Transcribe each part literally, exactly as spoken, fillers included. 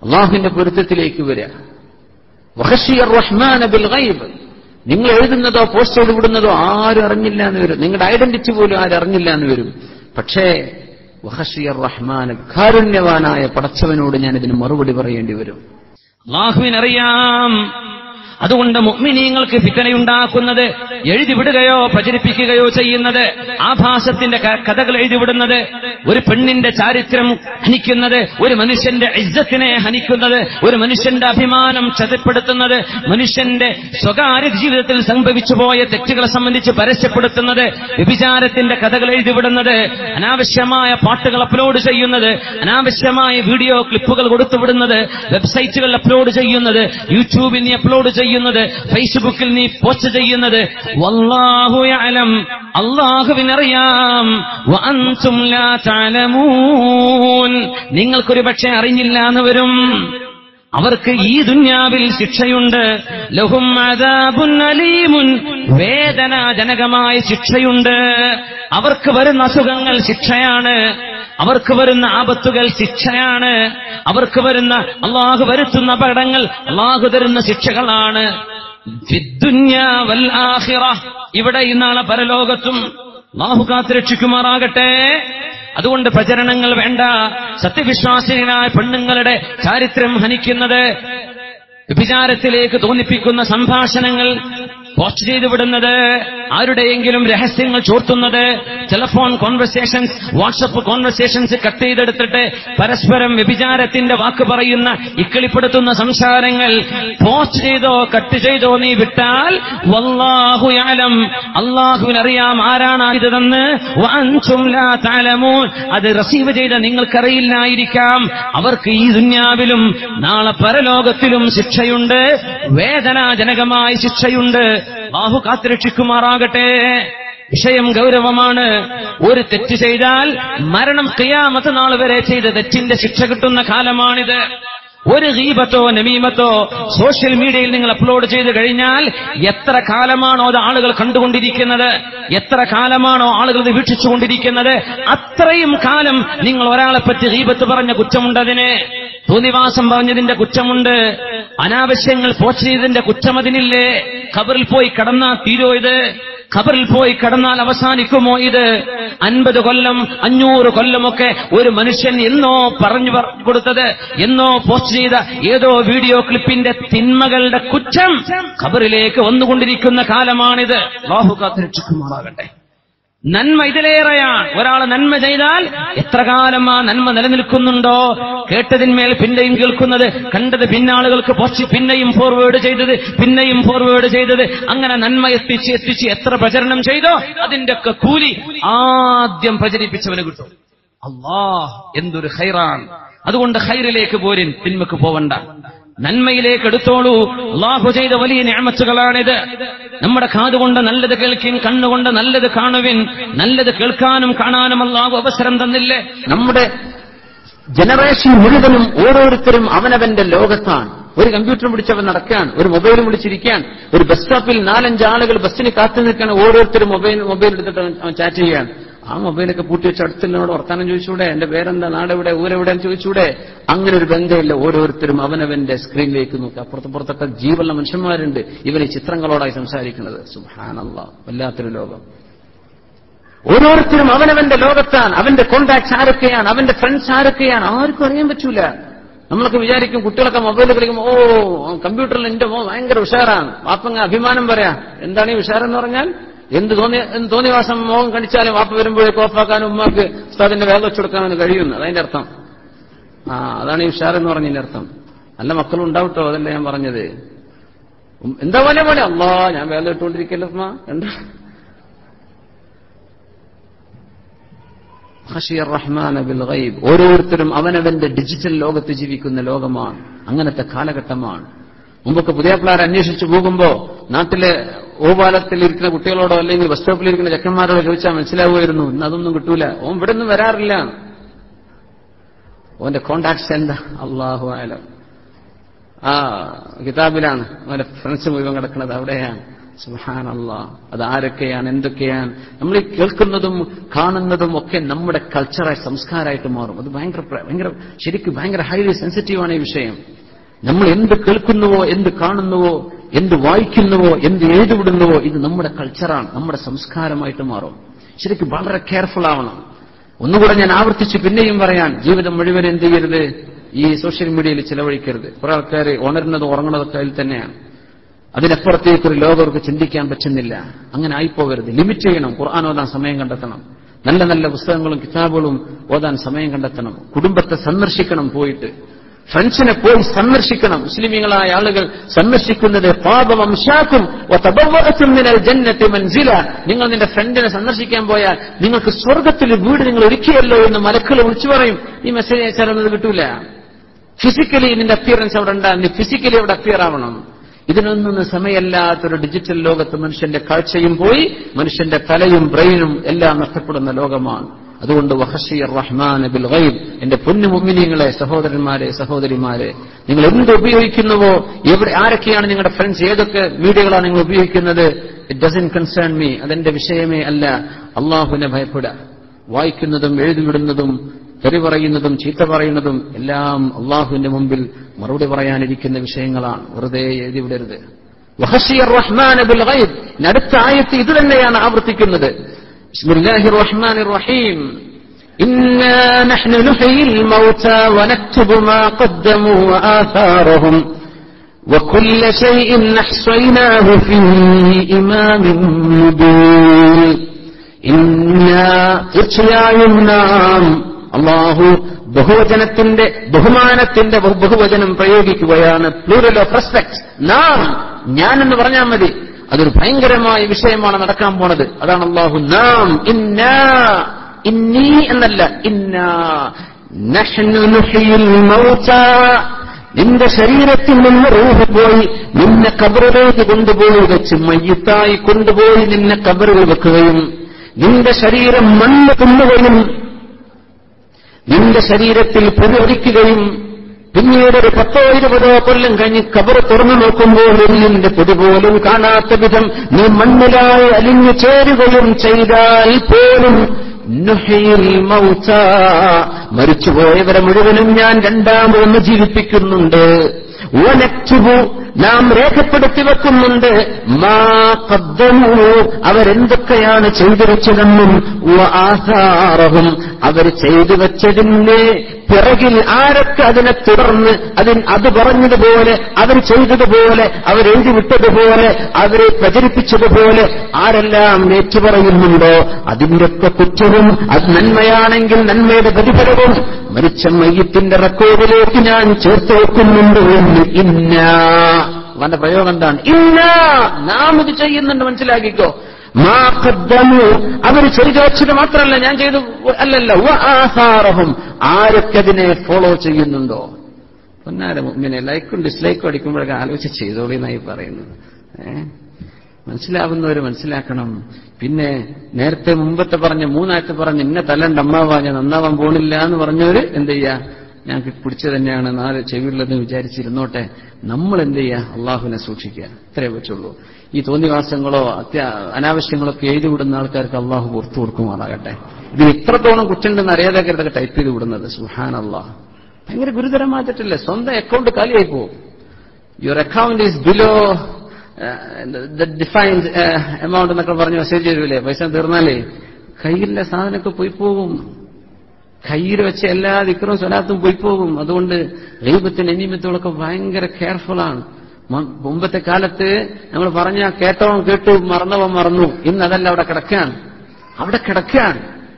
അള്ളാഹുവിന്റെ പൊരുത്തത്തിലേക്ക് വരിക. വഖശിയ റഹ്മാന ബിൽ ഗൈബ്, നിങ്ങൾ എഴുതുന്നതോ പോസ്റ്റ് ചെയ്ത് വിടുന്നതോ ആരും അറിഞ്ഞില്ല എന്ന് വരും. നിങ്ങളുടെ ഐഡന്റിറ്റി പോലും ആരും അറിഞ്ഞില്ല എന്ന് വരും. പക്ഷേ വഖശിയ റഹ്മാന, കാരുണ്യവാനായ പടച്ചവനോട് ഞാൻ ഇതിന് മറുപടി പറയേണ്ടി വരും. അല്ലാഹുവിനറിയാം. അതുകൊണ്ട് മുഅ്മിനീങ്ങൾക്ക് ഫിത്നയുണ്ടാക്കുന്നത് എഴുതിവിടുകയോ പ്രചരിപ്പിക്കുകയോ ചെയ്യുന്നത്, ആഭാസത്തിന്റെ കഥകൾ എഴുതിവിടുന്നത്, ഒരു പെണ്ണിന്റെ ചാരിത്രം ഹനിക്കുന്നത്, ഒരു മനുഷ്യന്റെ ഇസ്സത്തിനെ ഹനിക്കുന്നത്, ഒരു മനുഷ്യന്റെ അഭിമാനം ചതിപ്പെടുത്തുന്നത്, മനുഷ്യന്റെ സ്വകാര്യ ജീവിതത്തിൽ സംഭവിച്ചു പോയ തെറ്റുകളെ സംബന്ധിച്ച് പരസ്യപ്പെടുത്തുന്നത്, വ്യഭിചാരത്തിന്റെ കഥകൾ എഴുതിവിടുന്നത്, അനാവശ്യമായ പാട്ടുകൾ അപ്ലോഡ് ചെയ്യുന്നത്, അനാവശ്യമായ വീഡിയോ ക്ലിപ്പുകൾ കൊടുത്തുവിടുന്നത്, വെബ്സൈറ്റുകൾ അപ്ലോഡ് ചെയ്യുന്നത്, യൂട്യൂബിൽ നീ അപ്ലോഡ് ചെയ്യുന്നത്, ഫേസ്ബുക്കിൽ നീ പോസ്റ്റ് ചെയ്യുന്നത്, വല്ലാഹു യഅലം, അല്ലാഹുവിനറിയാം, വഅൻതും ലാ തഅലമൂൻ, നിങ്ങൾക്കൊരു പക്ഷേ അറിഞ്ഞില്ല എന്ന് വരും. അവർക്ക് ഈ ദുനിയാവിൽ ശിക്ഷയുണ്ട്. ലഹും അദാബുൻ അലീമുൻ, വേദനാജനകമായ ശിക്ഷയുണ്ട്. അവർക്ക് വരുന്ന അസുഖങ്ങൾ ശിക്ഷയാണ്, അവർക്ക് വരുന്ന ആപത്തുകൾ ശിക്ഷയാണ്, അവർക്ക് വരുന്ന അള്ളാഹു വരുത്തുന്ന അപകടങ്ങൾ അള്ളാഹു തരുന്ന ശിക്ഷകളാണ്. ഫിദ്ദുന്യാ വൽ ആഖിറ, ഇവിടെ ഇന്നാളെ പരലോകത്തും അള്ളാഹു കാത്തുരക്ഷിക്കുമാറാകട്ടെ. അതുകൊണ്ട് പ്രചരണങ്ങൾ വേണ്ട. സത്യവിശ്വാസികളായ പെണ്ണുങ്ങളുടെ ചാരിത്രം ഹനിക്കുന്നത്, വ്യഭിചാരത്തിലേക്ക് തോന്നിപ്പിക്കുന്ന സംഭാഷണങ്ങൾ പോസ്റ്റ് ചെയ്തു വിടുന്നത്, ആരുടെയെങ്കിലും രഹസ്യങ്ങൾ ചോർത്തുന്നത്, telephone conversations, WhatsApp conversations cut ചെയ്തെടുത്തിട്ട് പരസ്പരം വ്യഭിചാരത്തിന്റെ വാക്ക് പറയുന്ന ഇക്കിളിപ്പെടുത്തുന്ന സംസാരങ്ങൾ പോസ്റ്റ് ചെയ്തോ കട്ട് ചെയ്തോ നീ വിട്ടാൽ വല്ലാഹു യഅലം, അല്ലാഹുവിനറിയാം ആരാണ് ഇതെന്ന്. വഅൻതും ലാ തഅലമൂൻ, അത് റിസീവ് ചെയ്ത നിങ്ങൾക്കറിയില്ലായിരിക്കാം. അവർക്ക് ഈ ദുനിയാവിലും നാളെ പരലോകത്തിലും ശിക്ഷയുണ്ട്, വേദനാജനകമായ ശിക്ഷയുണ്ട്. അല്ലാഹു കാത്തുരക്ഷിക്കുമാറാകട്ടെ. വിഷയം ഗൗരവമാണ്. ഒരു തെറ്റ് ചെയ്താൽ മരണം ഖിയാമത്ത് നാൾ വരെ ചെയ്ത തെറ്റിന്റെ ശിക്ഷ കിട്ടുന്ന കാലമാണിത്. ഒരു ഗീബത്തോ നമീമത്തോ സോഷ്യൽ മീഡിയയിൽ നിങ്ങൾ അപ്ലോഡ് ചെയ്ത് കഴിഞ്ഞാൽ എത്ര കാലമാണോ അത് ആളുകൾ കണ്ടുകൊണ്ടിരിക്കുന്നത്, എത്ര കാലമാണോ ആളുകൾ ഇത് വീക്ഷിച്ചുകൊണ്ടിരിക്കുന്നത്, അത്രയും കാലം നിങ്ങൾ ഒരാളെ പറ്റി ഗീബത്ത് പറഞ്ഞ കുറ്റമുണ്ടതിന്, തോന്നിവാസം പറഞ്ഞതിന്റെ കുറ്റമുണ്ട്, അനാവശ്യങ്ങൾ പോസ്റ്റ് ചെയ്തതിന്റെ കുറ്റം അതിനില്ലേ. ഖബറിൽ പോയി കടന്നാൽ തീരോ ഇത്? ഖബറിൽ പോയി കടന്നാൽ അവസാനിക്കുമോ ഇത്? അൻപത് കൊല്ലം അഞ്ഞൂറ് കൊല്ലമൊക്കെ ഒരു മനുഷ്യൻ എന്നോ പറഞ്ഞു കൊടുത്തത്, എന്നോ പോസ്റ്റ് ചെയ്ത ഏതോ വീഡിയോ ക്ലിപ്പിന്റെ തിന്മകളുടെ കുറ്റം ഖബറിലേക്ക് വന്നുകൊണ്ടിരിക്കുന്ന കാലമാണിത്. അല്ലാഹു കാത്തുരക്ഷിക്കുമാറാകട്ടെ. നന്മ ഇതിലേറെയാണ്. ഒരാൾ നന്മ ചെയ്താൽ എത്ര കാലം ആ നന്മ നിലനിൽക്കുന്നുണ്ടോ, കേട്ടതിന്മേൽ പിന്നെയും കേൾക്കുന്നത്, കണ്ടത് പിന്നാളുകൾക്ക് പോസ്റ്റ്, പിന്നെയും ഫോർവേഡ് ചെയ്തത്, പിന്നെയും ഫോർവേഡ് ചെയ്തത്, അങ്ങനെ നന്മ എത്തിച്ച് എത്തിച്ച് എത്ര പ്രചരണം ചെയ്തോ അതിന്റെ ഒക്കെ കൂലി ആദ്യം പ്രചരിപ്പിച്ചവന് കിട്ടും. അല്ലാഹ് എന്തൊരു ഖൈറാണ്. അതുകൊണ്ട് ഖൈറിലേക്ക് പോരിൻ, തിന്മക്ക് പോവണ്ട, നന്മയിലേക്ക് എടുത്തോളൂ. അല്ലാഹു ചെയ്ത വലിയ നിഅമത്തുകളാണിത്. നമ്മുടെ കാതുകൊണ്ട് നല്ലത് കേൾക്കിൻ, കണ്ണുകൊണ്ട് നല്ലത് കാണുവിൻ. നല്ലത് കേൾക്കാനും കാണാനും അല്ലാഹു അവസരം തന്നില്ലേ? നമ്മുടെ ജനറേഷൻ മുഴുവനും ഓരോരുത്തരും അവനവന്റെ ലോകത്താണ്. ഒരു കമ്പ്യൂട്ടർ പിടിച്ചവൻ നടക്കാൻ, ഒരു മൊബൈലും പിടിച്ചിരിക്കാൻ, ഒരു ബസ് സ്റ്റോപ്പിൽ നാലഞ്ച് ആളുകൾ ബസ്സിന് കാത്തു നിൽക്കാൻ, ഓരോരുത്തരും മൊബൈൽ മൊബൈൽ എടുത്തിട്ട് അവൻ ചാറ്റ് ചെയ്യാൻ. ആ മൊബൈലൊക്കെ പൂട്ടി വെച്ച് അടുത്തുള്ളവരോട് വർത്താനം ചോദിച്ചൂടെ, എന്റെ പേരെന്താ, നാടെവിടെ, ഊരെവിടെ എന്ന് ചോദിച്ചൂടെ? അങ്ങനെ ഒരു ബന്ധമില്ല. ഓരോരുത്തരും അവനവന്റെ സ്ക്രീനിലേക്ക് നോക്കുക. അപ്പുറത്തപ്പുറത്തൊക്കെ ജീവനുള്ള മനുഷ്യന്മാരുണ്ട്. ഇവർ ഈ ചിത്രങ്ങളോടായി സംസാരിക്കുന്നത്. സുബ്ഹാനല്ലാഹ്, വല്ലാത്തൊരു ലോകം. ഓരോരുത്തരും അവനവന്റെ ലോകത്താണ്. അവന്റെ കോണ്ടാക്ട്സ് ആരൊക്കെയാണ്, അവന്റെ ഫ്രണ്ട്സ് ആരൊക്കെയാണ്, ആർക്കും അറിയാൻ പറ്റൂല. നമ്മളൊക്കെ വിചാരിക്കും കുട്ടികളൊക്കെ മൊബൈൽ കളിക്കുമ്പോൾ ഓ കമ്പ്യൂട്ടറിൽ എന്റെ മോ ഭയങ്കര ഉഷാറാണ്, വാപ്പങ്ങ അഭിമാനം പറയാ. എന്താണ് ഈ ഉഷാറെന്ന് പറഞ്ഞാൽ? എന്ത് തോന്നിയ എന്ത് തോന്നിവാസം മോഹം കണിച്ചാലും വാപ്പ വരുമ്പോഴേക്ക് ഓഫാക്കാനും ഉമ്മാക്ക് ഉസ്താദിന്റെ വേഗം വെച്ചു കൊടുക്കാമെന്ന് കഴിയുന്നു. അതതിന്റെ അർത്ഥം. ആ അതാണ് ഈ ഉഷാറെന്ന് പറഞ്ഞതിന്റെ അർത്ഥം. നല്ല മക്കളും ഉണ്ടാവട്ടോ, അതല്ല ഞാൻ പറഞ്ഞത്. എന്താ പോലെ പോലെ അല്ലാ ഞാൻ വേല ഇട്ടുകൊണ്ടിരിക്കല്ലോ ഉമ്മ കണ്ട. ഓരോരുത്തരും അവനവന്റെ ഡിജിറ്റൽ ലോകത്ത് ജീവിക്കുന്ന ലോകമാണ്. അങ്ങനത്തെ കാലഘട്ടമാണ്. മുമ്പൊക്കെ പുതിയപ്പിള്ളാരെ അന്വേഷിച്ചു പോകുമ്പോ നാട്ടിലെ ഓപാലത്തിലിരിക്കുന്ന കുട്ടികളോടോ അല്ലെങ്കിൽ ബസ് സ്റ്റോപ്പിലിരിക്കുന്ന ചെക്കന്മാരോടോ ചോദിച്ചാൽ മനസ്സിലാവുമായിരുന്നു. ഇന്ന് അതൊന്നും കിട്ടൂല. ഓൻ ഇവിടെ ഒന്നും വരാറില്ല. ഓന്റെ കോണ്ടാക്ട്സ് എന്താ? അല്ലാഹു അഅലം. ആ കിതാബിലാണ് അവന്റെ ഫ്രണ്ട്സ് മുഴുവൻ കിടക്കുന്നത്, അവിടെയാണ്. സുബ്ഹാനല്ലാഹ്. അത് ആരൊക്കെയാണ്, എന്തൊക്കെയാണ്? നമ്മൾ ഈ കേൾക്കുന്നതും കാണുന്നതും ഒക്കെ നമ്മുടെ കൾച്ചറായി, സംസ്കാരമായിട്ട് മാറും. അത് ഭയങ്കര ഭയങ്കര ശരിക്കും ഭയങ്കര ഹൈലി സെൻസിറ്റീവാണ് ഈ വിഷയം. നമ്മൾ എന്ത് കേൾക്കുന്നുവോ, എന്ത് കാണുന്നുവോ, എന്ത് വായിക്കുന്നുവോ, എന്ത് എഴുതിവിടുന്നുവോ, ഇത് നമ്മുടെ കൾച്ചറാണ്, നമ്മുടെ സംസ്കാരമായിട്ട് മാറും. ശരിക്കും വളരെ കെയർഫുൾ ആവണം. ഒന്നുകൂടെ ഞാൻ ആവർത്തിച്ച് പിന്നെയും പറയാൻ, ജീവിതം മുഴുവൻ എന്ത് ചെയ്യരുത്, ഈ സോഷ്യൽ മീഡിയയിൽ ചിലവഴിക്കരുത്. കുറെ ആൾക്കാർ ഉണരുന്നതും ഉറങ്ങുന്നതൊക്കെ അതിൽ തന്നെയാണ്. അതിനപ്പുറത്തേക്കൊരു ലോകർക്ക് ചിന്തിക്കാൻ പറ്റുന്നില്ല. അങ്ങനെ ആയിപ്പോകരുത്. ലിമിറ്റ് ചെയ്യണം. ഖുർആൻ ഓതാൻ സമയം കണ്ടെത്തണം. നല്ല നല്ല പുസ്തകങ്ങളും കിതാബുകളും ഓതാൻ സമയം കണ്ടെത്തണം. കുടുംബത്തെ സന്ദർശിക്കണം. പോയിട്ട് ഫ്രണ്ട്സിനെ പോയി സന്ദർശിക്കണം. മുസ്ലിമീങ്ങളായ ആളുകൾ സന്ദർശിക്കുന്നത് പാപവംശാക്കും മൻസില. നിങ്ങൾ നിന്റെ ഫ്രണ്ടിനെ സന്ദർശിക്കാൻ പോയാൽ നിങ്ങൾക്ക് സ്വർഗത്തിൽ വീട് നിങ്ങൾ ഒരുക്കിയല്ലോ എന്ന് മലക്കൾ വിളിച്ചു പറയും. ഈ മെസ്സേജ് അയച്ചാലൊന്നും കിട്ടൂല. ഫിസിക്കലി നിന്റെ അപ്പിയറൻസ് അവിടെ ഉണ്ടാകും. നീ ഫിസിക്കലി അവിടെ അപ്പിയർ ആവണം. ഇതിനൊന്നും സമയമല്ലാത്തൊരു ഡിജിറ്റൽ ലോകത്ത് മനുഷ്യന്റെ കാഴ്ചയും പോയി, മനുഷ്യന്റെ തലയും ബ്രെയിനും എല്ലാം നഷ്ടപ്പെടുന്ന ലോകമാണ്. അതുകൊണ്ട് വഖശിയർ റഹ്മാൻ ബിൽ ഗൈബ്, എന്റെ പൊന്നു മുഅ്മിനീങ്ങളെ, സഹോദരന്മാരെ, സഹോദരിമാരെ, നിങ്ങൾ എന്ത് ഉപയോഗിക്കുന്നുവോ, എവിടെ ആരൊക്കെയാണ് നിങ്ങളുടെ ഫ്രണ്ട്സ്, ഏതൊക്കെ മീഡിയകളാണ് നിങ്ങൾ ഉപയോഗിക്കുന്നത്, ഇറ്റ് ഡസന്റ് കൺസേൺ മീ. അതെന്റെ വിഷയമേ അല്ല. അള്ളാഹുവിനെ ഭയപ്പെടുക. വായിക്കുന്നതും എഴുതിവിടുന്നതും തെറി പറയുന്നതും ചീത്ത പറയുന്നതും എല്ലാം അള്ളാഹുവിന്റെ മുമ്പിൽ മറുപടി പറയാനിരിക്കുന്ന വിഷയങ്ങളാണ്. വെറുതെ എഴുതിവിടരുത്. വഖശിയർ റഹ്മാൻ ബിൽ ഗൈബ്. അടുത്ത ആയത്ത് ഇത് തന്നെയാണ് ആവർത്തിക്കുന്നത്. ബിസ്മില്ലാഹിർ റഹ്മാനിർ റഹീം. ഇന്നാ നഹ്നു നുഹ്യിൽ മൗതാ വനക്തുബു മാ ഖദ്ദമൂ വആഥാറഹും വകുല്ല ശൈഇൻ അഹ്സൈനാഹു ഫീ ഇമാമിൻ മുബീൻ. ഇന്നാ തീർച്ചയായും നാം, അള്ളാഹു ബഹുവചനത്തിന്റെ ബഹുമാനത്തിന്റെ ബഹുവചനം പ്രയോഗിക്കുകയാണ്. Plural of respect. നാം, ഞാൻ എന്ന് പറഞ്ഞാൽ മതി. അതൊരു ഭയങ്കരമായ വിഷയമാണ് നടക്കാൻ പോണത്. അതാണ് അള്ളാഹു നാം, ഇന്നാ, ഇന്നി എന്നല്ല, ഇന്നാ നഹ്നു നുഹ്യിൽ മൗതാ. നിന്റെ ശരീരത്തിൽ നിന്ന് റൂഹ് പോയി നിന്നെ കബറിലേക്ക് കൊണ്ടുപോയി വെച്ച്, മയ്യിത്തായി കൊണ്ടുപോയി നിന്നെ കബറിൽ വെക്കുകയും നിന്റെ ശരീരം മണ്ണ് തിന്നുകയും നിന്റെ ശരീരത്തിൽ പൊടിയൊടിക്കുകയും പിന്നീട് ഒരു പത്തോ ഇരുപതോ കൊല്ലം കഴിഞ്ഞ് കബർ തുറന്നു നോക്കുമ്പോൾ എല്ലിന്റെ പൊടി പോലും കാണാത്ത വിധം നീ മണ്ണിലായി അലിഞ്ഞു ചേരുകയും ചെയ്താൽ പോലും നുഹ്യിൽ മൗതാ, മരിച്ചുപോയവരെ മുഴുവനും ഞാൻ രണ്ടാമതൊന്ന് ജീവിപ്പിക്കുന്നുണ്ട്. വനക്തുബു, നാം രേഖപ്പെടുത്തി വെക്കുന്നുണ്ട്. മാ ഖദ്ദമൂ, അവരെന്തൊക്കെയാണ് ചെയ്തു വെച്ചതെന്നും വആഥാറഹും, അവർ ചെയ്തു വെച്ചതിന്റെ പിറകിൽ ആരൊക്കെ അതിനെ തുടർന്ന് അതിന് അത് പറഞ്ഞതുപോലെ, അവർ ചെയ്തതുപോലെ, അവരെഴുതി വിട്ടതുപോലെ, അവരെ പ്രചരിപ്പിച്ചതുപോലെ ആരെല്ലാം ഏറ്റുപറയുന്നുണ്ടോ അതിന്റെയൊക്കെ കുറ്റവും, അത് നന്മയാണെങ്കിൽ നന്മയുടെ പ്രതിഫലവും മരിച്ച മയ്യിത്തിന്റെ റെക്കോർഡിലേക്ക് ഞാൻ ചേർത്ത് വെക്കുന്നുണ്ട് എന്ന്. ഇന്നാ, അവന്റെ പ്രയോഗം എന്താണ്? ഇന്നാ, നാം ഇത് ചെയ്യുന്നുണ്ട്, മനസ്സിലാക്കിക്കോ. മാ ഖദ്ദമൂ, അവർ ചെയ്തു വെച്ചത് മാത്രമല്ല ഞാൻ ചെയ്തു അല്ലല്ല, വആഥാറഹും, ആരൊക്കെ അതിനെ ഫോളോ ചെയ്യുന്നുണ്ടോ. പൊന്നാര മുഅ്മിനെ, ലൈക്കും ഡിസ്ലൈക്കും അടിക്കുമ്പോഴൊക്കെ ആലോചിച്ച് ചെയ്തോളിന്നായി പറയുന്നത്. ഏഹ് മനസ്സിലാവുന്നവർ മനസ്സിലാക്കണം. പിന്നെ നേരത്തെ മുമ്പത്തെ പറഞ്ഞ മൂന്നാഴ്ച പറഞ്ഞ് ഇന്ന തല്ലണ്ട അമ്മാവാ, ഞാൻ നന്നാവാൻ പോണില്ല എന്ന് പറഞ്ഞവര് എന്ത് ചെയ്യാ, ഞങ്ങൾക്ക് പിടിച്ചു തന്നെയാണ് നാല് ചെവിയുള്ളതെന്ന് വിചാരിച്ചിരുന്നോട്ടെ. നമ്മൾ എന്ത് ചെയ്യുക, അള്ളാഹുവിനെ സൂക്ഷിക്കുക. ഇത്രയേ പറ്റുള്ളൂ. ഈ തോന്നിവാസങ്ങളോ അത്യ അനാവശ്യങ്ങളൊക്കെ എഴുതി വിടുന്ന ആൾക്കാർക്ക് അള്ളാഹു പുറത്തു കൊടുക്കുമാറാകട്ടെ. ഇത് ഇത്രത്തോളം കുറ്റുണ്ടെന്ന് അറിയാതെ ഇതൊക്കെ ടൈപ്പ് ചെയ്ത് വിടുന്നത്. സുബ്ഹാനല്ലാഹ്, ഭയങ്കര ഗുരുതരമായ തെറ്റല്ലേ. സ്വന്തം അക്കൗണ്ട് കാലിയായി പോകും. Your account is below defined amount എന്നൊക്കെ പറഞ്ഞ് മെസ്സേജ് ചെയ്യൂലേ, പൈസ തീർന്നാലേ കയ്യിലെ സാധനമൊക്കെ പോയി പോകും. കയ്യിൽ വെച്ച എല്ലാ ദിക്റും സ്വലാത്തും പോയി പോകും. അതുകൊണ്ട് ഗൈബത്തിന് അനീമത്തുകളൊക്കെ ഭയങ്കര കെയർഫുള്ളാണ്. മുമ്പത്തെ കാലത്ത് നമ്മൾ പറഞ്ഞ കേട്ടവൻ കേട്ടു, മറന്നവൻ മറന്നു. ഇന്ന് അതല്ല, അവിടെ കിടക്കാൻ അവിടെ കിടക്കാൻ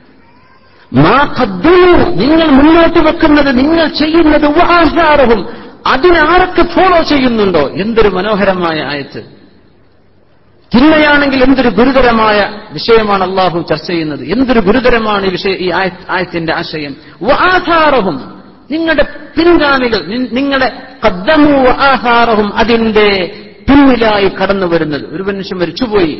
മാ ഖദ്ദമൂ, നിങ്ങൾ മുന്നോട്ട് വെക്കുന്നത്, നിങ്ങൾ ചെയ്യുന്നത് വആഥാറഹും, അതിനാരൊക്കെ ഫോളോ ചെയ്യുന്നുണ്ടോ. എന്തൊരു മനോഹരമായ ആയത്ത്. തിന്മയാണെങ്കിൽ എന്തൊരു ഗുരുതരമായ വിഷയമാണ് അള്ളാഹു ചർച്ച ചെയ്യുന്നത്. എന്തൊരു ഗുരുതരമാണ് ഈ വിഷയം, ഈ ആയത്തിന്റെ ആശയം. വആഥാറഹും, നിങ്ങളുടെ പിൻഗാമികൾ, നിങ്ങളുടെ ഖദ്ദമൂ വആഥാറഹും, അതിന്റെ പിന്നിലായി കടന്നു വരുന്നത്. ഒരു മനുഷ്യൻ മരിച്ചുപോയി,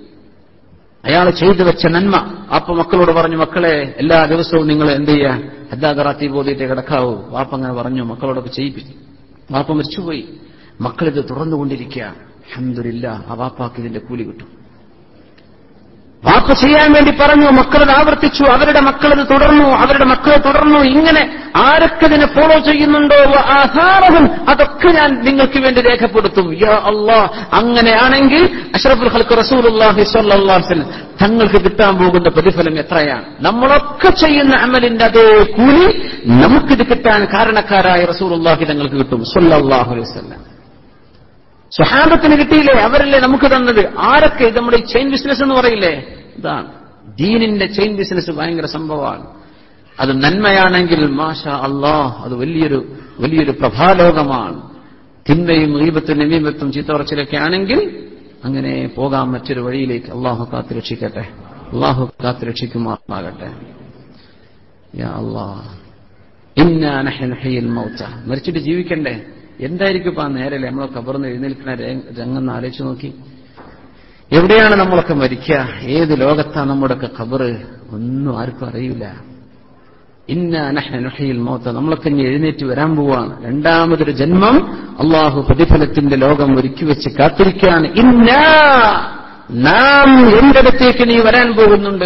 അയാൾ ചെയ്തു വെച്ച നന്മ. അപ്പൊ മക്കളോട് പറഞ്ഞു, മക്കളെ എല്ലാ ദിവസവും നിങ്ങൾ എന്ത് ചെയ്യാ, ഹദ്ദാദറാത്തി ബോധിയിട്ട് കിടക്കാവൂ. വാപ്പ അങ്ങനെ പറഞ്ഞു, മക്കളോടൊക്കെ ചെയ്യിപ്പിച്ചു. വാപ്പ മരിച്ചുപോയി, മക്കളിത് തുറന്നുകൊണ്ടിരിക്കുക. അൽഹംദുലില്ലാഹ്, ആ വാപ്പാക്ക് ഇതിന്റെ കൂലി കിട്ടും. വാപ്പ ചെയ്യാൻ വേണ്ടി പറഞ്ഞു, മക്കളത് ആവർത്തിച്ചു, അവരുടെ മക്കളത് തുടർന്നു, അവരുടെ മക്കളെ തുടർന്നു. ഇങ്ങനെ ആരൊക്കെ ഇതിനെ ഫോളോ ചെയ്യുന്നുണ്ടോ ആധാരവും അതൊക്കെ ഞാൻ നിങ്ങൾക്ക് വേണ്ടി രേഖപ്പെടുത്തും. യാ അല്ലാഹ്, അങ്ങനെയാണെങ്കിൽ അഷ്റഫുൽ ഖൽഖ് റസൂലുള്ളാഹി സ്വല്ലല്ലാഹു അലൈഹി വസല്ലം തങ്ങൾക്ക് കിട്ടാൻ പോകുന്ന പ്രതിഫലം എത്രയാണ്? നമ്മളൊക്കെ ചെയ്യുന്ന അമലിന്റെ അതേ കൂലി നമുക്കിത് കിട്ടാൻ കാരണക്കാരായ റസൂലുള്ളാഹി തങ്ങൾക്ക് കിട്ടും സ്വല്ലല്ലാഹു അലൈഹി വസല്ലം. സ്വഹാബത്തിന് കിട്ടിയില്ലേ? അവരല്ലേ നമുക്ക് തന്നത്. ആരൊക്കെ? ഇത് നമ്മുടെ ചെയിൻ ബിസിനസ് എന്ന് പറയില്ലേ, ഇതാണ് ദീനിന്റെ ചെയിൻ ബിസിനസ്. ഭയങ്കര സംഭവമാണ്. അത് നന്മയാണെങ്കിൽ മാഷാ അല്ലാഹ്, അത് വലിയൊരു വലിയൊരു പ്രഭാലോകമാണ്. തിന്മയും ഗീബത്തും നമീമത്തും ചീത്തപറച്ചിലൊക്കെ ആണെങ്കിൽ അങ്ങനെ പോകാം മറ്റൊരു വഴിയിലേക്ക്. അള്ളാഹു കാത്തുരക്ഷിക്കട്ടെ, അള്ളാഹു കാത്തുരക്ഷിക്കുമാറാകട്ടെ. യാ അല്ലാഹ്, ഇന്നാ നഹ്നു നുഹ്യിൽ മൗത. മരിച്ചിട്ട് ജീവിക്കണ്ടേ? എന്തായിരിക്കും ഇപ്പൊ ആ നേരല്ലേ നമ്മളെ ഖബറിന്ന് എഴുന്നേൽക്കുന്ന രംഗം ആലോചിച്ച് നോക്കി. എവിടെയാണ് നമ്മളൊക്കെ മരിക്കുക? ഏത് ലോകത്താ നമ്മുടെയൊക്കെ ഖബറ്? ഒന്നും ആർക്കും അറിയില്ല. ഇന്നാ നഹ്നു നുഹ്യിൽ മൗത. നമ്മളൊക്കെ ഇനി എഴുന്നേറ്റ് വരാൻ പോവാണ്. രണ്ടാമതൊരു ജന്മം അള്ളാഹു പ്രതിഫലത്തിന്റെ ലോകം ഒരുക്കി വെച്ച് കാത്തിരിക്കുകയാണ്. ഇന്നാ, നാം എന്റെ അടുത്തേക്ക് നീ വരാൻ പോകുന്നുണ്ട്.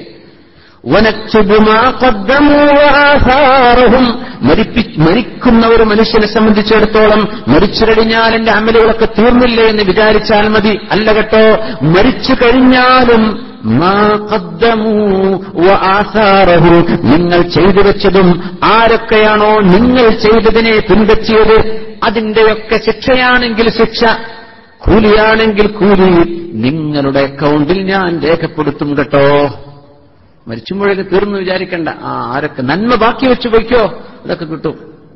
മരിക്കുന്ന ഒരു മനുഷ്യനെ സംബന്ധിച്ചിടത്തോളം മരിച്ചു കഴിഞ്ഞാൽ എന്റെ അമലുകളൊക്കെ തീർന്നില്ലേ എന്ന് വിചാരിച്ചാൽ മതി. അല്ല കേട്ടോ, മരിച്ചു കഴിഞ്ഞാലും നിങ്ങൾ ചെയ്തു വെച്ചതും ആരൊക്കെയാണോ നിങ്ങൾ ചെയ്തതിനെ പിൻപറ്റിയത് അതിന്റെയൊക്കെ ശിക്ഷയാണെങ്കിൽ ശിക്ഷ, കൂലിയാണെങ്കിൽ കൂലി നിങ്ങളുടെ അക്കൗണ്ടിൽ ഞാൻ രേഖപ്പെടുത്തും കേട്ടോ. മരിച്ചുമ്പോഴേക്ക് തീർന്നു വിചാരിക്കണ്ട. ആ ആരൊക്കെ നന്മ ബാക്കി വെച്ച് പോയിക്കോ, അതൊക്കെ കിട്ടും.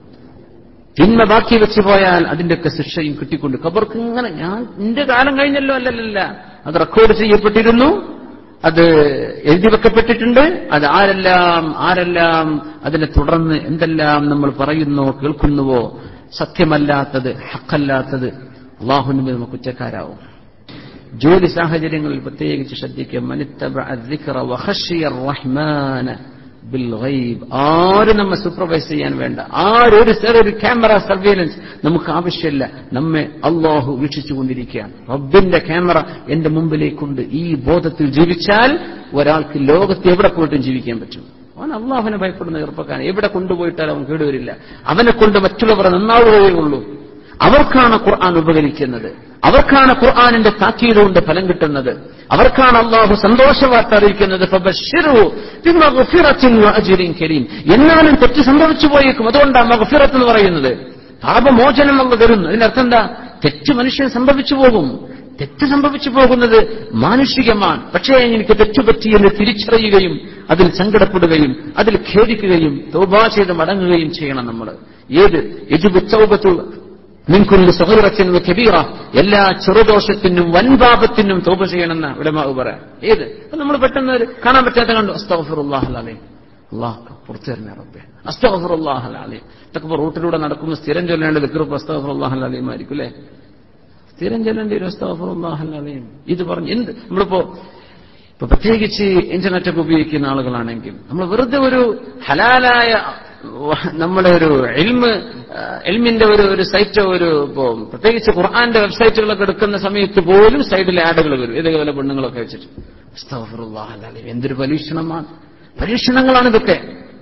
തിന്മ ബാക്കി വെച്ച് പോയാൽ അതിന്റെയൊക്കെ ശിക്ഷയും കിട്ടിക്കൊണ്ട് ഖബർക്ക് ഇങ്ങനെ. ഞാൻ എന്റെ കാലം കഴിഞ്ഞല്ലോ, അല്ലല്ല, അത് റെക്കോർഡ് ചെയ്യപ്പെട്ടിരുന്നു, അത് എഴുതി വെക്കപ്പെട്ടിട്ടുണ്ട്. അത് ആരെല്ലാം ആരെല്ലാം അതിനെ തുടർന്ന് എന്തെല്ലാം നമ്മൾ പറയുന്നോ കേൾക്കുന്നുവോ, സത്യമല്ലാത്തത് ഹഖല്ലാത്തത്, അല്ലാഹുവിന് മുമ്പിൽ നമുക്ക് കുറ്റക്കാരാവും. ജോലി സാഹചര്യങ്ങളിൽ പ്രത്യേകിച്ച് ശ്രദ്ധിക്കുക. മനിത്തബഅ അദ്ദിക്റ വഖശിയ അർറഹ്മാന ബിൽ ഗൈബ്. ആരും നമ്മെ സൂപ്പർവൈസ് ചെയ്യാൻ വേണ്ട. ആരൊരു ഒരു ക്യാമറ സർവൈലൻസ് നമുക്ക് ആവശ്യമില്ല. നമ്മെ അല്ലാഹു വീക്ഷിച്ചുകൊണ്ടിരിക്കുകയാണ്. റബ്ബിന്റെ ക്യാമറ എന്റെ മുമ്പിലേക്കുണ്ട്. ഈ ബോധത്തിൽ ജീവിച്ചാൽ ഒരാൾക്ക് ലോകത്ത് എവിടെ പോയിട്ടും ജീവിക്കാൻ പറ്റും. അവൻ അല്ലാഹുവിനെ ഭയപ്പെടുന്ന ചെറുപ്പക്കാരൻ. എവിടെ കൊണ്ടുപോയിട്ടാലും അവൻ കേടുവരില്ല. അവനെ കൊണ്ട് മറ്റുള്ളവർ നന്നാവുകയേ ഉള്ളൂ. അവർക്കാണ് ഖുർആൻ ഉപകരിക്കുന്നത്. അവർക്കാണ് ഖുർആനിന്റെ താക്കീത് കൊണ്ട് ഫലം കിട്ടുന്നത്. അവർക്കാണ് അല്ലാഹു സന്തോഷവാർത്ത അറിയിക്കുന്നത്. ഫബശ്ശിറു ബിമഗ്ഫിറത്തിൻ വഅജ്രിൻ കരീം. എന്നാലും തെറ്റ് സംഭവിച്ചു പോയേക്കും. അതുകൊണ്ടാണ് മഗ്ഫിറത്ത് എന്ന് പറയുന്നത്. പാപമോചനം നമ്മൾ തരുന്നു. അതിനർത്ഥം എന്താ? തെറ്റ് മനുഷ്യൻ സംഭവിച്ചു പോകും. തെറ്റ് സംഭവിച്ചു പോകുന്നത് മാനുഷികമാണ്. പക്ഷേ എനിക്ക് തെറ്റുപറ്റിയെന്ന് തിരിച്ചറിയുകയും അതിൽ സങ്കടപ്പെടുകയും അതിൽ ഖേദിക്കുകയും തൗബ ചെയ്ത് മടങ്ങുകയും ചെയ്യണം നമ്മൾ. ഏത് യജിബു തൗബത്തു മിൻ കുല്ലി സഗീറത്തിൻ വകബീറ. എല്ലാ ചെറുദോഷത്തിനും വൻപാപത്തിനും തൗബ ചെയ്യണമെന്ന് ഉലമാ പറയാം. ഏത് നമ്മൾ പെട്ടെന്ന് കാണാൻ പറ്റാത്ത കണ്ടു, അസ്തഗ്ഫിറുല്ലാഹൽ അലീം, അല്ലാഹ് പുറത്തു തരണേ റബ്ബേ, അസ്തഗ്ഫിറുല്ലാഹൽ അലീം. ഇതൊക്കെ റൂട്ടിലൂടെ നടക്കുമ്പോൾ സ്ഥിരം ചൊല്ലേണ്ട ദിക്ർ അസ്തഗ്ഫിറുല്ലാഹൽ അലീം ആയിരിക്കും അല്ലേ? സ്ഥിരം ചൊല്ലേണ്ടി വരും അസ്തഗ്ഫിറുല്ലാഹൽ അലീം. ഇത് പറഞ്ഞു എന്ത് നമ്മളിപ്പോ ഇപ്പൊ പ്രത്യേകിച്ച് ഇന്റർനെറ്റൊക്കെ ഉപയോഗിക്കുന്ന ആളുകളാണെങ്കിൽ നമ്മൾ വെറുതെ ഒരു ഹലാലായ നമ്മുടെ ഒരു ഇൽമ് ഇൽമിന്റെ ഒരു ഒരു സൈറ്റ്, ഒരു ഇപ്പോ പ്രത്യേകിച്ച് ഖുർആന്റെ വെബ്സൈറ്റുകളൊക്കെ എടുക്കുന്ന സമയത്ത് പോലും സൈഡിൽ ആഡുകൾ വരും. ഇതേപോലെ പെണ്ണുങ്ങളൊക്കെ വെച്ചിട്ട് അസ്തഗ്ഫിറുല്ലാഹൽ അലീം. എന്തൊരു പരീക്ഷണമാണ്! പരീക്ഷണങ്ങളാണ് ഇതൊക്കെ,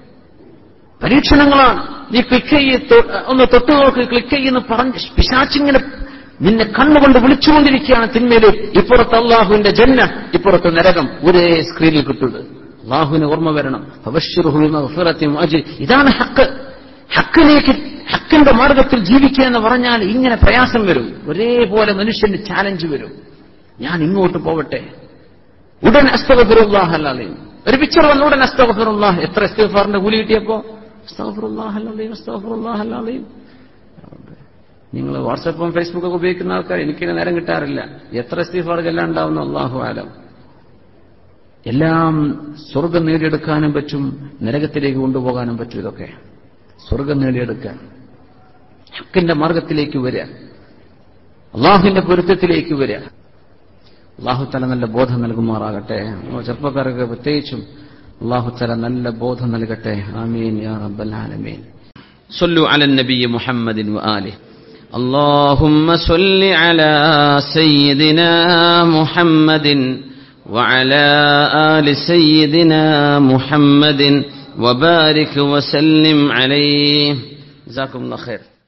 പരീക്ഷണങ്ങളാണ്. നീ ക്ലിക്ക് ചെയ്യ, ഒന്ന് തൊട്ടു നോക്ക്, ക്ലിക്ക് ചെയ്യുന്ന പറഞ്ഞ് പിശാചിങ്ങനെ നിന്നെ കണ്ണുകൊണ്ട് വിളിച്ചുകൊണ്ടിരിക്കുകയാണ് തിന്മയില്. ഇപ്പുറത്ത് അല്ലാഹുവിന്റെ ജന്ന, ഇപ്പുറത്ത് നരകം ഒരേ സ്ക്രീനിൽ കിട്ടുന്നത്. അല്ലാഹുവിനെ ഓർമ്മ വരണം. ഫബശ്ശിറുഹു ബിമഗ്ഫിറത്തിൻ വഅജ്ർ. ഇതാണ് ഹക്ക്. ഹക്കിലേക്ക്, ഹക്കിന്റെ മാർഗത്തിൽ ജീവിക്കുക എന്ന് പറഞ്ഞാൽ ഇങ്ങനെ പ്രയാസം വരും. ഒരേപോലെ മനുഷ്യന് ചാലഞ്ച് വരും. ഞാൻ ഇങ്ങോട്ട് പോവട്ടെ, ഉടൻ അസ്തഗ്ഫിറുല്ലാഹൽ അലീം. ഒരു പിക്ചർ വന്നു, ഉടൻ അസ്തഗ്ഫിറുല്ലാഹ്. എത്ര ഇസ്തിഗ്ഫാറിന്റെ കൂലി കിട്ടിയപ്പോ അസ്തഗ്ഫിറുല്ലാഹൽ അലീം, അസ്തഗ്ഫിറുല്ലാഹൽ അലീം. നിങ്ങൾ വാട്സാപ്പും ഫേസ്ബുക്കൊക്കെ ഉപയോഗിക്കുന്ന ആൾക്കാർ, എനിക്കിന് നേരം കിട്ടാറില്ല. എത്ര ഇസ്തിഗ്ഫാർ ചെല്ലാണ്ടാവുന്നു അല്ലാഹു ആലം. എല്ലാം സ്വർഗം നേടിയെടുക്കാനും പറ്റും, നരകത്തിലേക്ക് കൊണ്ടുപോകാനും പറ്റും. ഇതൊക്കെ സ്വർഗം നേടിയെടുക്കാൻ, ഹക്കിന്റെ മാർഗത്തിലേക്ക് വരിക, അള്ളാഹുവിന്റെ പൊരുത്തത്തിലേക്ക് വരിക. അള്ളാഹു തആല നല്ല ബോധം നൽകുമാറാകട്ടെ. ചെറുപ്പക്കാർക്ക് പ്രത്യേകിച്ചും അള്ളാഹു തആല നല്ല ബോധം നൽകട്ടെ. ആമീൻ യാ റബ്ബൽ ആലമീൻ. സല്ലു അലൻ നബി മുഹമ്മദിൻ വആലിഹി. اللهم صل على سيدنا محمد وعلى آل سيدنا محمد وبارك وسلم عليه. جزاكم الله خير.